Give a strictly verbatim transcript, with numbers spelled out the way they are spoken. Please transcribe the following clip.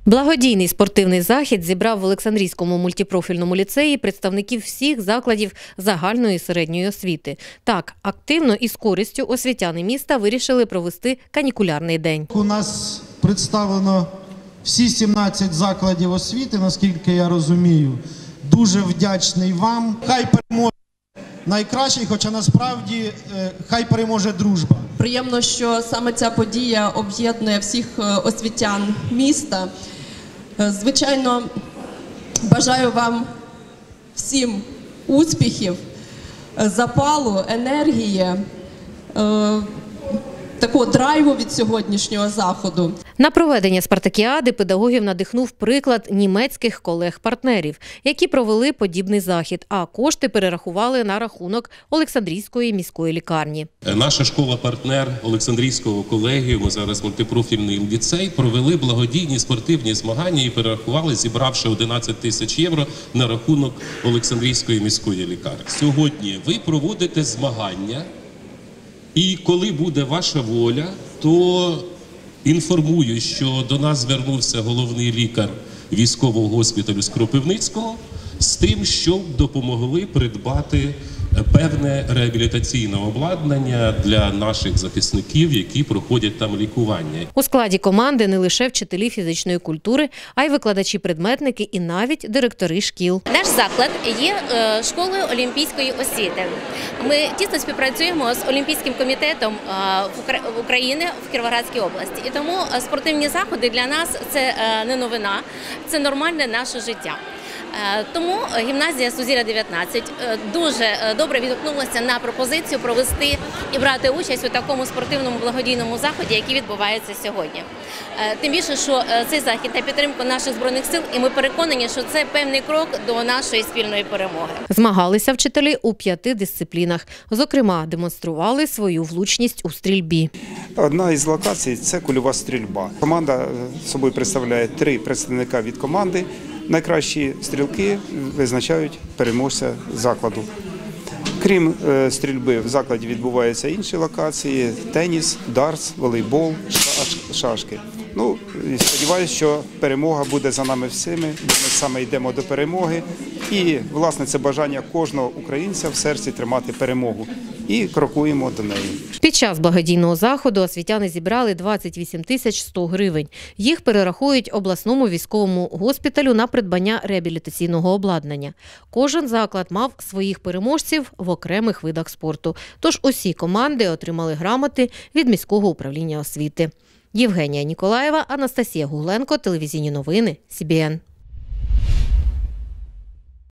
Благодійний спортивний захід зібрав в Олександрійському мультипрофільному ліцеї представників всіх закладів загальної і середньої освіти. Так, активно і з користю освітяни міста вирішили провести канікулярний день. У нас представлено всі сімнадцять закладів освіти, наскільки я розумію. Дуже вдячний вам. Хай переможе найкращий, хоча насправді хай переможе дружба. Приємно, що саме ця подія об'єднує всіх освітян міста. Звичайно, бажаю вам всім успіхів, запалу, енергії, такого драйву від сьогоднішнього заходу. На проведення спартакіади педагогів надихнув приклад німецьких колег-партнерів, які провели подібний захід, а кошти перерахували на рахунок Олександрійської міської лікарні. Наша школа-партнер Олександрійського колегіуму, зараз мультипрофільний ліцей, провели благодійні спортивні змагання і перерахували, зібравши одинадцять тисяч євро на рахунок Олександрійської міської лікарні. Сьогодні ви проводите змагання, і коли буде ваша воля, то інформую, що до нас звернувся головний лікар військового госпіталю з Кропивницького з тим, щоб допомогли придбати певне реабілітаційне обладнання для наших захисників, які проходять там лікування. У складі команди не лише вчителі фізичної культури, а й викладачі-предметники і навіть директори шкіл. Наш заклад є школою олімпійської освіти. Ми тісно співпрацюємо з Олімпійським комітетом України в Кіровоградській області. І тому спортивні заходи для нас – це не новина, це нормальне наше життя. Тому гімназія Сузір'я дев'ятнадцять дуже добре відгукнулася на пропозицію провести і брати участь у такому спортивному благодійному заході, який відбувається сьогодні. Тим більше, що цей захід на підтримку наших Збройних сил, і ми переконані, що це певний крок до нашої спільної перемоги. Змагалися вчителі у п'яти дисциплінах. Зокрема, демонстрували свою влучність у стрільбі. Одна із локацій – це кульова стрільба. Команда собою представляє три представника від команди. Найкращі стрілки визначають переможця закладу. Крім стрільби, в закладі відбуваються інші локації – теніс, дартс, волейбол, шашки. Ну, сподіваюся, що перемога буде за нами всіми, ми саме йдемо до перемоги. І, власне, це бажання кожного українця в серці тримати перемогу. І крокуємо до неї. Під час благодійного заходу освітяни зібрали двадцять вісім тисяч сто гривень. Їх перерахують обласному військовому госпіталю на придбання реабілітаційного обладнання. Кожен заклад мав своїх переможців в окремих видах спорту. Тож усі команди отримали грамоти від міського управління освіти. Євгенія Ніколаєва, Анастасія Гугленко, телевізійні новини, Сі Бі Ен.